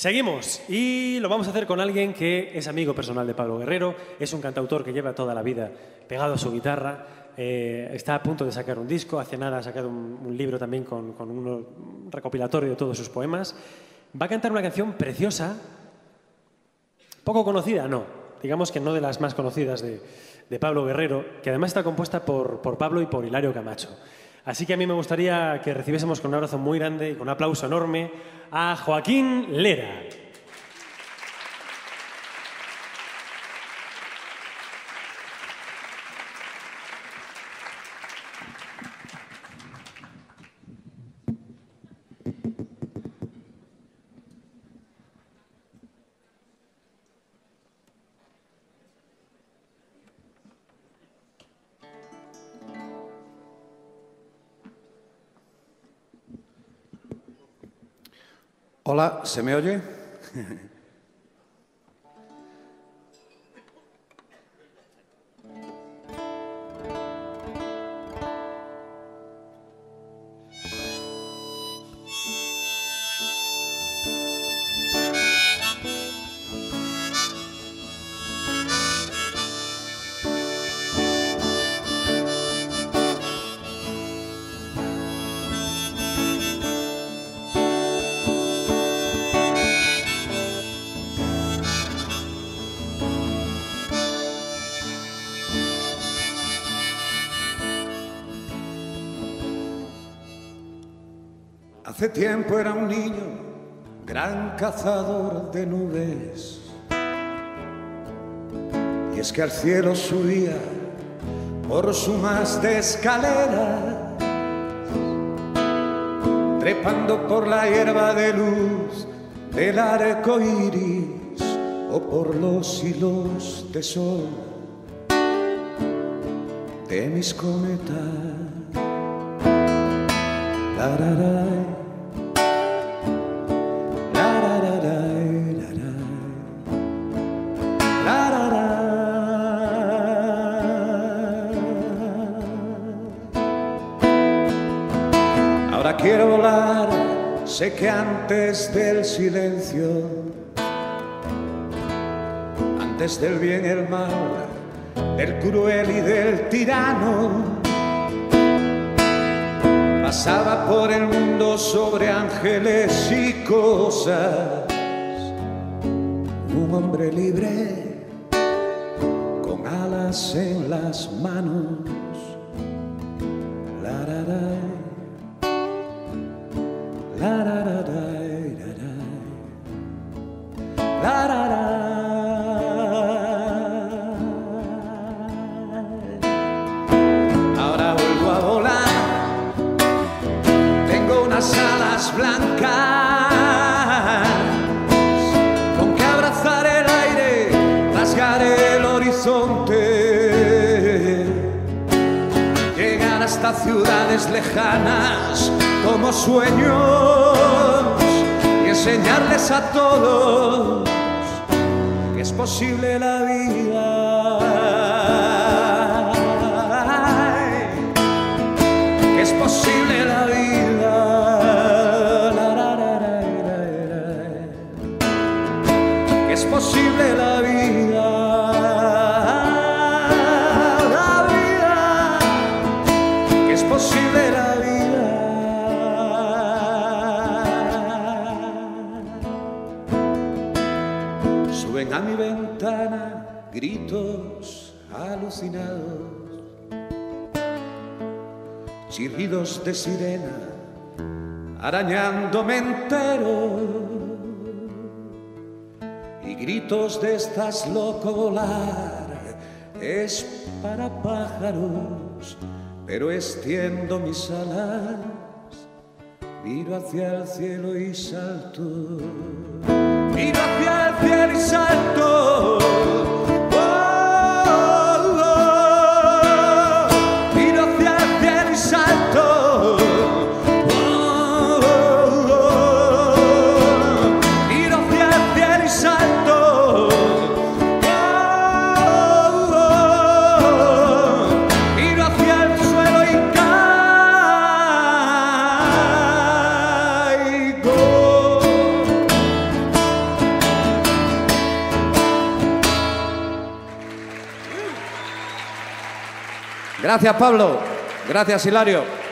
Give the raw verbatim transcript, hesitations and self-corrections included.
Seguimos y lo vamos a hacer con alguien que es amigo personal de Pablo Guerrero, es un cantautor que lleva toda la vida pegado a su guitarra, eh, está a punto de sacar un disco, hace nada ha sacado un, un libro también con, con un recopilatorio de todos sus poemas. Va a cantar una canción preciosa, poco conocida, no, digamos que no de las más conocidas de, de Pablo Guerrero, que además está compuesta por, por Pablo y por Hilario Camacho. Así que a mí me gustaría que recibiésemos con un abrazo muy grande y con un aplauso enorme a Joaquín Lera. Hola, ¿se me oye? Hace tiempo era un niño, gran cazador de nubes, y es que al cielo subía por su más de escalera, trepando por la hierba de luz del arco iris o por los hilos de sol de mis cometas. La, la, la. Ahora quiero volar, sé que antes del silencio, antes del bien y el mal, del cruel y del tirano, pasaba por el mundo sobre ángeles y cosas, un hombre libre con alas en las manos. La, la, la. La, la, la, la, la, la, la. Ahora vuelvo a volar, tengo unas alas blancas con que abrazar el aire, rasgar el horizonte, llegar hasta ciudades lejanas como sueños y enseñarles a todos que es posible la vida, que es posible la vida, la, la, la, la, la, que es posible la vida, la vida, que es posible la vida. Suben a mi ventana gritos alucinados, chirridos de sirena arañándome entero, y gritos de estás loco, volar es para pájaros, pero extiendo mis alas, miro hacia el cielo y salto. Miro hacia el cielo y salto. Oh, oh, oh. Miro hacia el cielo y salto. Oh, oh, oh. Miro hacia el cielo y salto. Oh, oh, oh. Miro hacia el suelo y caigo. Gracias, Pablo. Gracias, Hilario.